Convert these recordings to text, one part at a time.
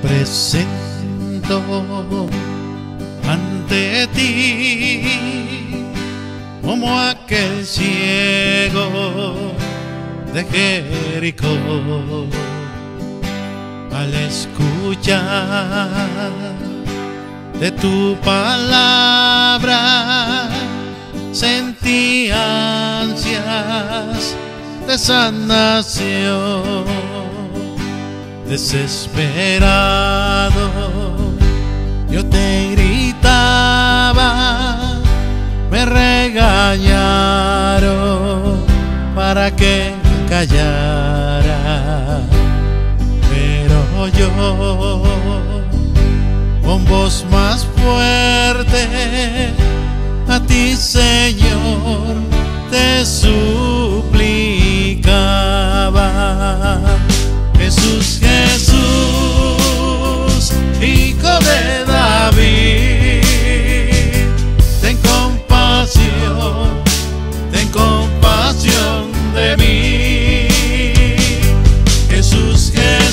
presento ante ti como aquel ciego de Jericó. Al escuchar de tu palabra sentí ansias de sanación. Desesperado yo te gritaba, me regañaron para que callara, pero yo con voz más fuerte a ti, Señor, te suplicaba. Jesús, Jesús, Hijo de David, ten compasión de mí. Jesús,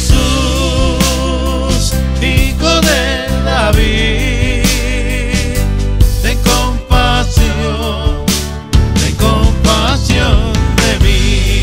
Jesús, Hijo de David, ten compasión de mí.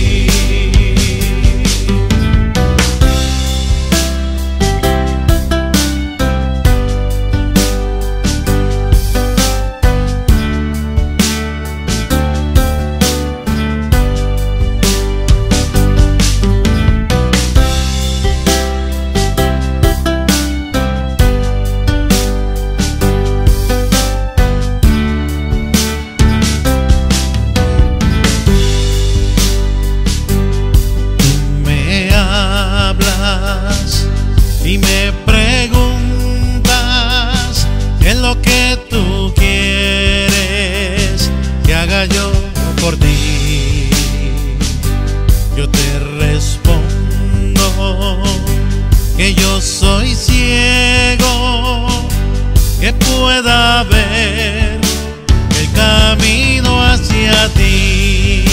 Y me preguntas qué es lo que tú quieres que haga yo por ti. Yo te respondo que yo soy ciego, que pueda ver el camino hacia ti.